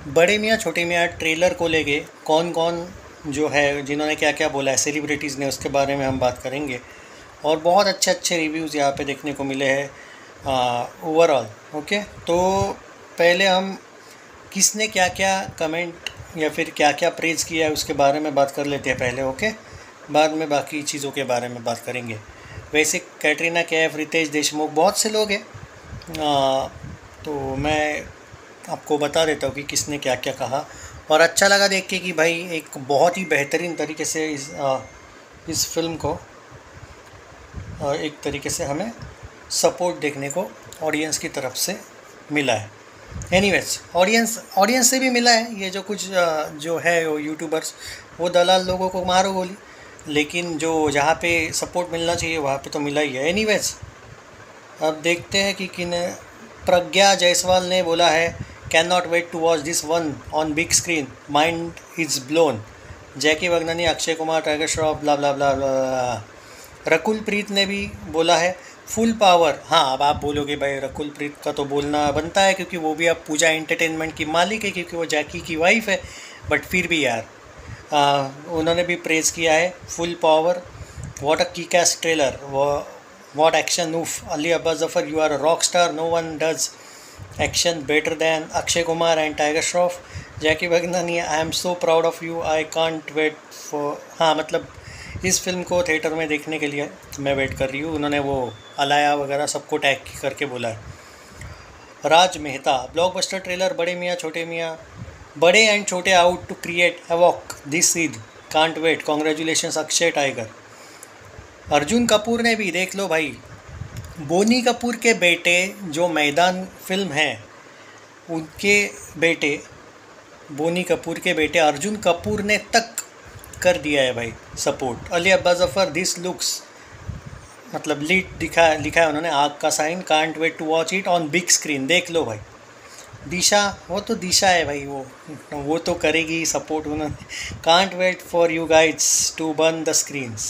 बड़े मियाँ छोटे मियाँ ट्रेलर को लेके कौन कौन जो है जिन्होंने क्या क्या बोला है सेलिब्रिटीज़ ने, उसके बारे में हम बात करेंगे। और बहुत अच्छे अच्छे रिव्यूज़ यहाँ पे देखने को मिले हैं ओवरऑल। ओके, तो पहले हम किसने क्या क्या कमेंट या फिर क्या क्या प्रेज़ किया है उसके बारे में बात कर लेते हैं पहले। ओके, बाद में बाकी चीज़ों के बारे में बात करेंगे। वैसे कैटरीना कैफ, रितेश देशमुख, बहुत से लोग हैं। तो मैं आपको बता देता हूँ कि किसने क्या क्या कहा। और अच्छा लगा देख के कि भाई एक बहुत ही बेहतरीन तरीके से इस फिल्म को एक तरीके से हमें सपोर्ट देखने को ऑडियंस की तरफ से मिला है। एनीवेज, ऑडियंस से भी मिला है। ये जो कुछ जो है वो यूट्यूबर्स, वो दलाल लोगों को मारो गोली, लेकिन जो जहाँ पे सपोर्ट मिलना चाहिए वहाँ पे तो मिला ही है। एनीवेज, अब देखते हैं कि किन। प्रज्ञा जायसवाल ने बोला है, can not wait to watch this one on big screen, mind is blown. Jackky Bhagnani, Akshay Kumar, Tiger Shroff, blah blah blah blah. Rakul Preet ने भी बोला है, फुल पावर। हाँ, अब आप बोलोगे भाई रकुल प्रीत का तो बोलना बनता है क्योंकि वो भी अब पूजा एंटरटेनमेंट की मालिक है, क्योंकि वो जैकी की वाइफ है। बट फिर भी यार उन्होंने भी प्रेज़ किया है full power. What a kick ass trailer, what action, उफ। Ali Abbas Zafar, you are a rock star, no one does action better than Akshay Kumar and Tiger Shroff. Jackky Bhagnani, I am so proud of you, I can't wait for. हाँ, मतलब इस film को theatre में देखने के लिए मैं वेट कर रही हूँ। उन्होंने वो अलाया वगैरह सबको टैग करके बोला है। राज मेहता, ब्लॉकबस्टर ट्रेलर, बड़े मियाँ छोटे मियाँ, Bade and Chhote out to create havoc this Eid, can't wait, congratulations Akshay Tiger. Arjun Kapoor ने भी, देख लो भाई, बोनी कपूर के बेटे जो मैदान फिल्म है, उनके बेटे बोनी कपूर के बेटे अर्जुन कपूर ने तक कर दिया है भाई support. Ali Abbas Zafar, this looks, मतलब लीड लिखा है उन्होंने, आग का sign, can't wait to watch it on big screen. देख लो भाई। दिशा, वो तो दिशा है भाई, वो तो करेगी सपोर्ट उन्होंने। Can't wait for you guys to burn the screens,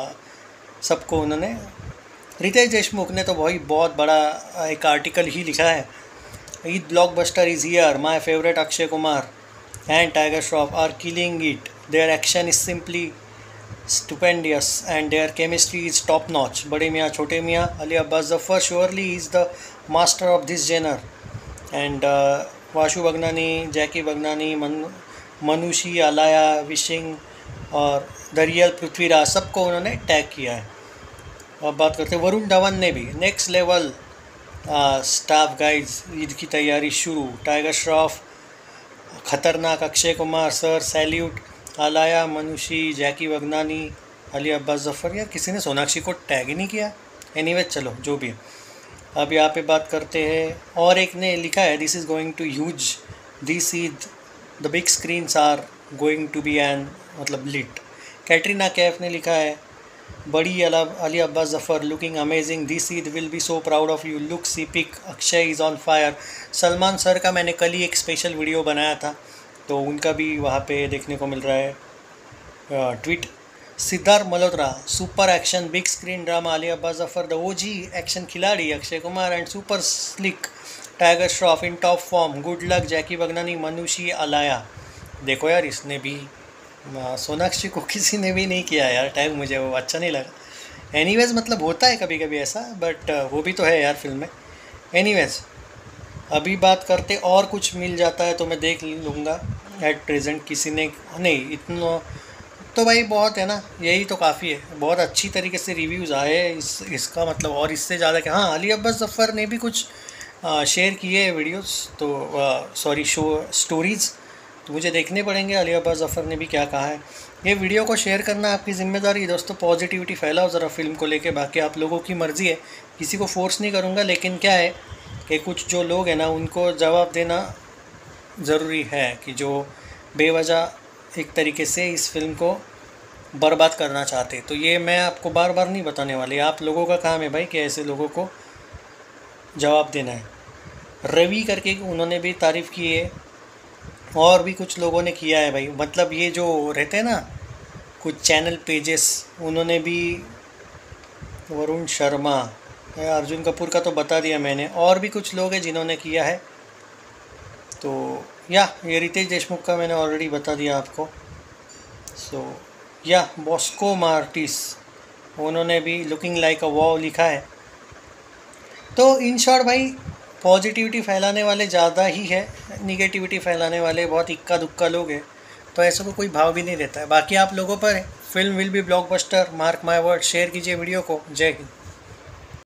सबको उन्होंने। रितेश देशमुख ने तो भाई बहुत बड़ा एक आर्टिकल ही लिखा है, Eid blockbuster is here, my favourite Akshay Kumar and Tiger Shroff are killing it. Their action is simply stupendous and their chemistry is top notch. बड़े Miyan Chhote Miyan, Ali Abbas Zafar surely is the master of this genre. And Vashu Bhagnani, Jackky Bhagnani, Manushi, Alaya, wishing और the real Prithviraj, सबको उन्होंने tag किया है। अब बात करते हैं वरुण धवन ने भी, next level stuff guys, Eid की तैयारी शुरू, टाइगर श्रॉफ खतरनाक, अक्षय कुमार सर सैल्यूट, आलाया, मनुषी, जैकी वगनानी, अली अब्बास जफ़र। यार किसी ने सोनाक्षी को टैग ही नहीं किया। एनीवेज, चलो जो भी है। अब यहाँ पे बात करते हैं, और एक ने लिखा है, this is going to huge this Eid, the big screens are going to be in, मतलब लिट। कैटरीना कैफ ने लिखा है, buddy Ali Abbas Zafar, looking amazing this Eid, will be so proud of you, look epic, Akshay is on fire. Salman sir का मैंने कल ही एक special video बनाया था, तो उनका भी वहाँ पे देखने को मिल रहा है tweet. Siddharth Malhotra, super action big screen drama, Ali Abbas Zafar the OG action Khiladi, Akshay Kumar and super slick Tiger Shroff in top form, good luck Jackky Bhagnani, Manushi, Alaya. देखो यार, इसने भी सोनाक्षी को किसी ने भी नहीं किया यार टैग, मुझे वो अच्छा नहीं लगा। एनीवेज, मतलब होता है कभी कभी ऐसा, बट वो भी तो है यार फिल्म में। एनीवेज, अभी बात करते, और कुछ मिल जाता है तो मैं देख लूँगा। एट प्रेजेंट किसी ने नहीं, इतना तो भाई बहुत है ना, यही तो काफ़ी है। बहुत अच्छी तरीके से रिव्यूज़ आए इसका मतलब, और इससे ज़्यादा क्या। हाँ, अली अब्बास जफ़र ने भी कुछ शेयर किए वीडियोस, तो सॉरी स्टोरीज़, तो मुझे देखने पड़ेंगे अली अब्बास जफ़र ने भी क्या कहा है। ये वीडियो को शेयर करना आपकी ज़िम्मेदारी है दोस्तों, पॉजिटिविटी फैलाओ ज़रा फिल्म को लेके। बाकी आप लोगों की मर्ज़ी है, किसी को फोर्स नहीं करूँगा, लेकिन क्या है कि कुछ जो लोग हैं ना, उनको जवाब देना ज़रूरी है, कि जो बेवजह एक तरीके से इस फिल्म को बर्बाद करना चाहते। तो ये मैं आपको बार बार नहीं बताने वाली, आप लोगों का काम है भाई कि ऐसे लोगों को जवाब देना है। रवि करके उन्होंने भी तारीफ़ की है, और भी कुछ लोगों ने किया है भाई। मतलब ये जो रहते हैं ना कुछ चैनल पेजेस, उन्होंने भी, वरुण शर्मा, अर्जुन कपूर का तो बता दिया मैंने, और भी कुछ लोग हैं जिन्होंने किया है। तो या ये रितेश देशमुख का मैंने ऑलरेडी बता दिया आपको। सो या बॉस्को मार्टिस, उन्होंने भी लुकिंग लाइक अ वॉव लिखा है। तो इन शॉर्ट भाई, पॉजिटिविटी फैलाने वाले ज़्यादा ही है, निगेटिविटी फैलाने वाले बहुत इक्का दुक्का लोग हैं, तो ऐसे को कोई भाव भी नहीं देता है। बाकी आप लोगों पर है। Film will be blockbuster, mark my word. Share कीजिए वीडियो को। जय हिंद।